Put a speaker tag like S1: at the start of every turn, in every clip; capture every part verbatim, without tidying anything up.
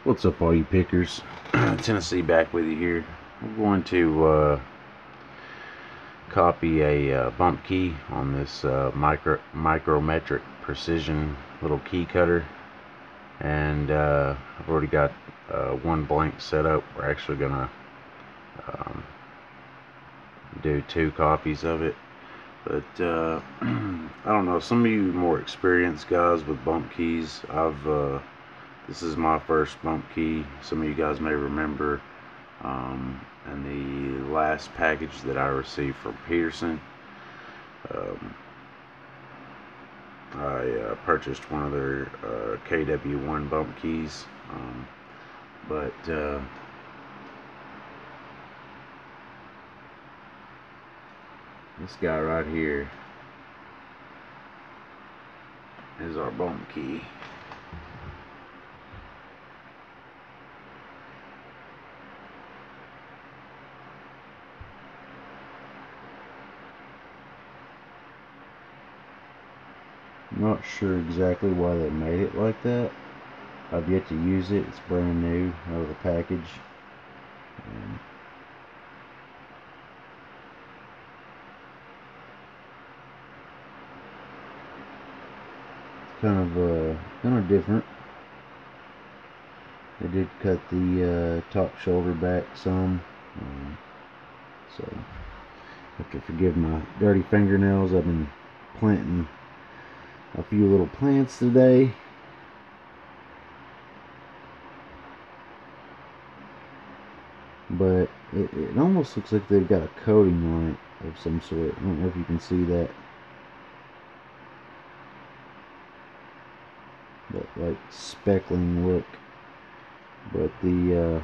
S1: What's up, all you pickers? Tennessee back with you here. We're going to uh, copy a uh, bump key on this uh, micro micrometric precision little key cutter, and uh, I've already got uh, one blank set up. We're actually gonna um, do two copies of it, but uh, I don't know. Some of you more experienced guys with bump keys, I've uh, this is my first bump key. Some of you guys may remember um, in the last package that I received from Peterson, um, I uh, purchased one of their uh, K W one bump keys, um, but uh, this guy right here is our bump key. Not sure exactly why they made it like that. I've yet to use it. It's brand new out of the package. Um, it's kind of uh, kind of different. They did cut the uh, top shoulder back some, um, so you have to forgive my dirty fingernails. I've been planting a few little plants today. But it, it almost looks like they've got a coating on it of some sort. I don't know if you can see that. That like speckling look. But the uh,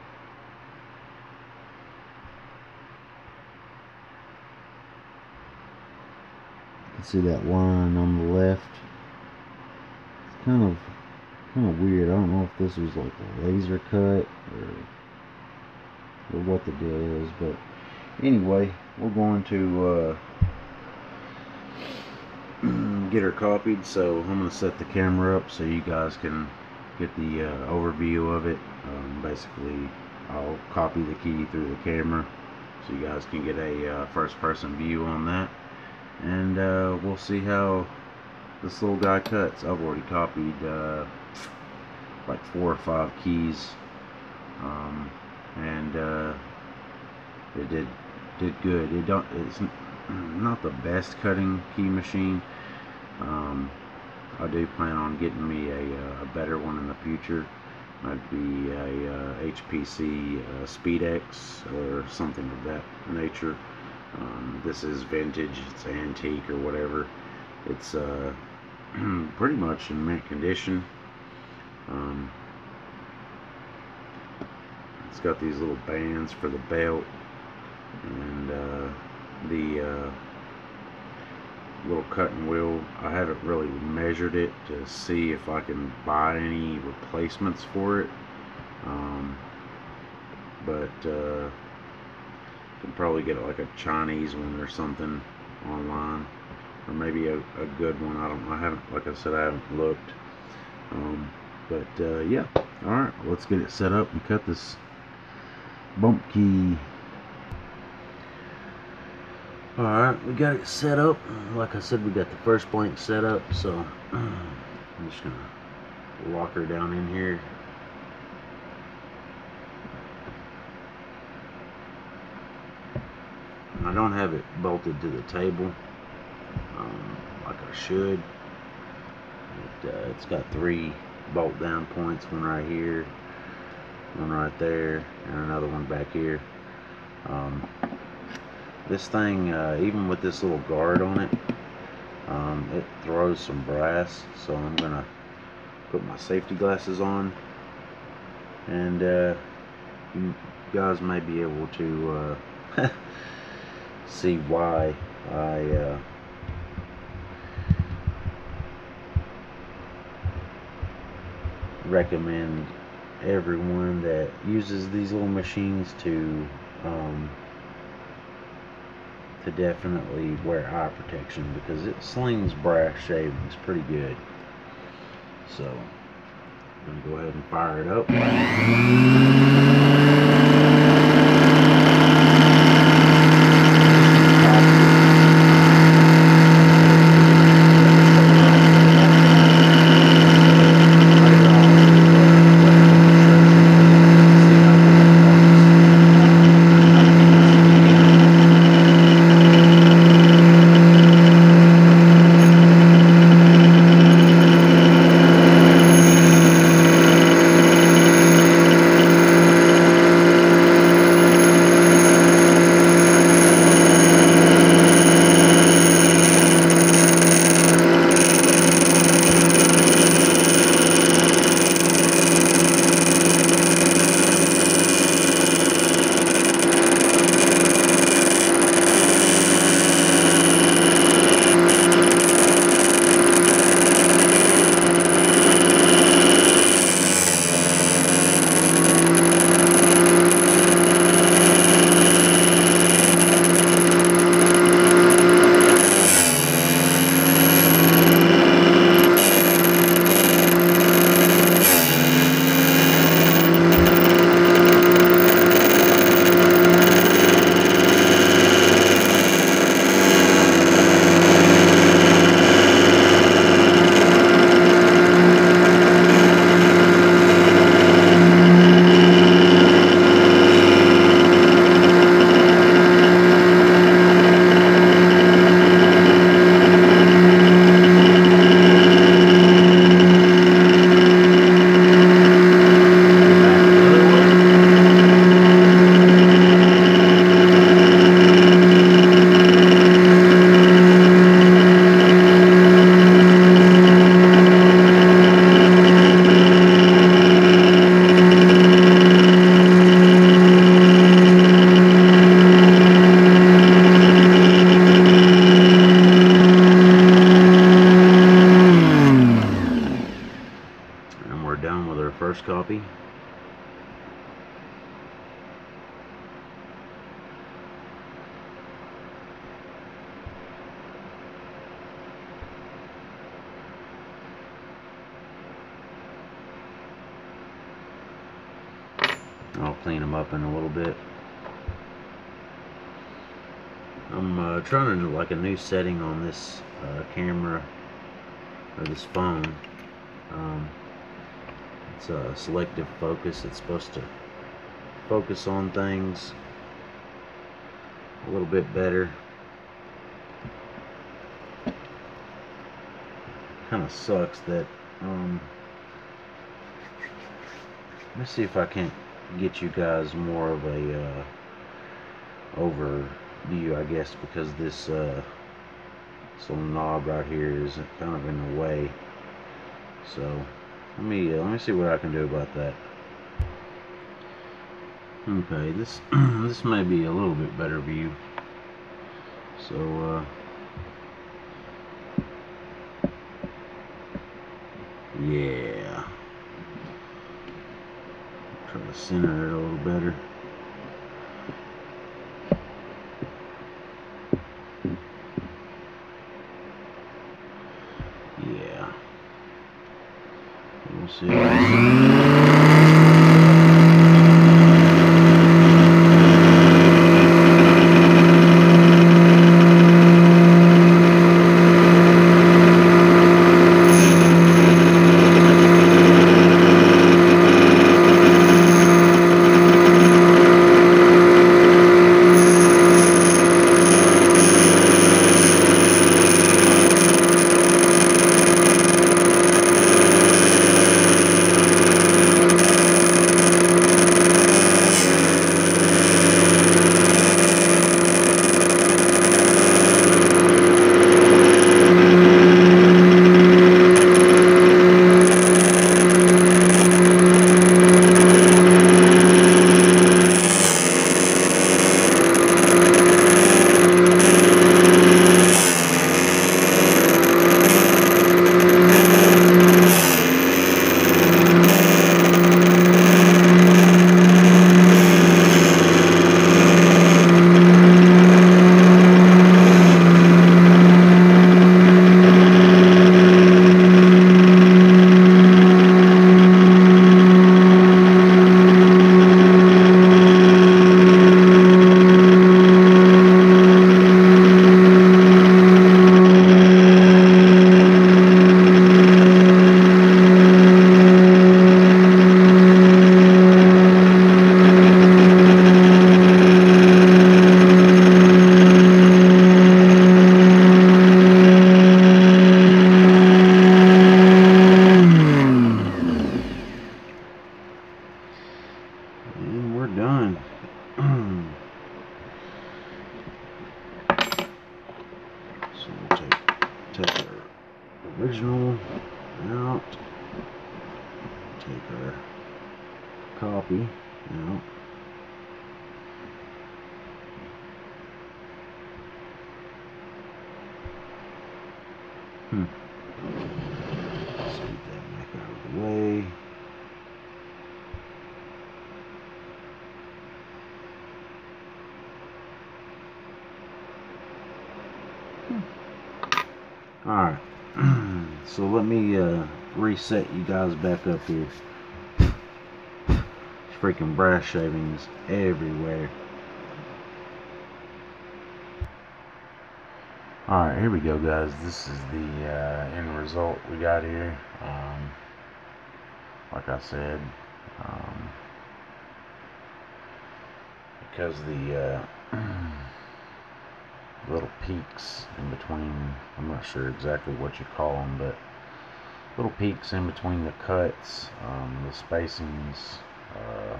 S1: you can see that line on the left. It's kind of kind of weird. I don't know if this was like a laser cut or, or what the deal is, but anyway, we're going to uh, get her copied. So I'm going to set the camera up so you guys can get the uh, overview of it. Um, basically, I'll copy the key through the camera so you guys can get a uh, first-person view on that, and uh, we'll see how this little guy cuts. I've already copied uh, like four or five keys, um, and uh, it did did good. It don't it's not the best cutting key machine. Um, I do plan on getting me a, a better one in the future. Might be a uh, H P C uh, SpeedX or something of that nature. Um, this is vintage, it's antique or whatever. It's uh, pretty much in mint condition. Um, it's got these little bands for the belt, and uh, the uh, little cutting wheel. I haven't really measured it to see if I can buy any replacements for it, um, but uh, can probably get like a Chinese one or something online, or maybe a, a good one. I don't I haven't like I said I haven't looked, um, but uh, yeah. Alright, let's get it set up and cut this bump key. Alright, we got it set up. Like I said, we got the first blank set up, so I'm just gonna lock her down in here. I don't have it bolted to the table um, like I should. It, uh, it's got three bolt down points, one right here, one right there, and another one back here. Um, This thing, uh, even with this little guard on it, um, it throws some brass, so I'm gonna put my safety glasses on, and uh, you guys may be able to uh, see why I uh, recommend everyone that uses these little machines to um, to definitely wear eye protection, because it slings brass shavings pretty good. So I'm gonna go ahead and fire it up. Done with our first copy. I'll clean them up in a little bit. I'm uh, trying to do like a new setting on this uh, camera or this phone. Um, It's a selective focus. It's supposed to focus on things a little bit better. Kind of sucks that um, let's see if I can't get you guys more of a uh, overview, I guess, because this uh, this little knob right here is kind of in the way. So Let me uh, let me see what I can do about that. Okay, this this may be a little bit better view. So uh, yeah, try to center it a little better. Yeah. We'll see. copy out. Hmm. Let's get that back out of the way. Hmm. Alright. So let me uh, reset you guys back up here. Freaking brass shavings everywhere. Alright, here we go, guys. This is the uh, end result we got here. Um, like I said, um, because the uh, little peaks in between, I'm not sure exactly what you call them, but little peaks in between the cuts, um, the spacings, uh,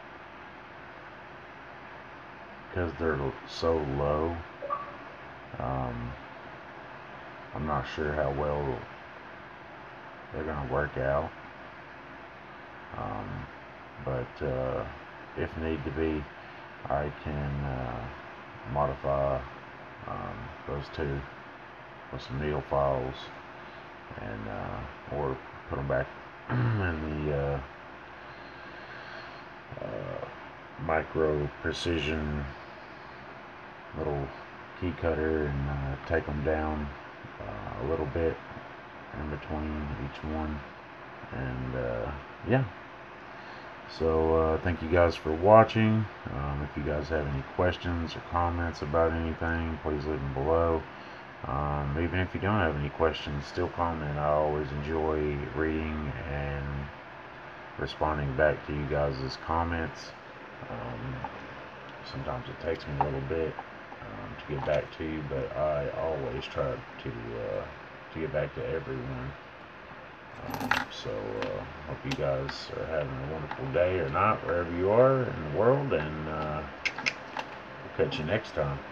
S1: because they're so low, um, I'm not sure how well they're going to work out, um, but uh, if need to be, I can uh, modify um, those two with some needle files, and uh, or put them back in the uh, uh, micro precision little key cutter, and uh, take them down uh, a little bit in between each one. And uh, yeah, so uh, thank you guys for watching. Um, if you guys have any questions or comments about anything, please leave them below. Um, even if you don't have any questions, still comment. I always enjoy reading and responding back to you guys' comments. Um, sometimes it takes me a little bit um, to get back to you, but I always try to uh, to get back to everyone. Um, so uh, hope you guys are having a wonderful day or night wherever you are in the world, and uh, we'll catch you next time.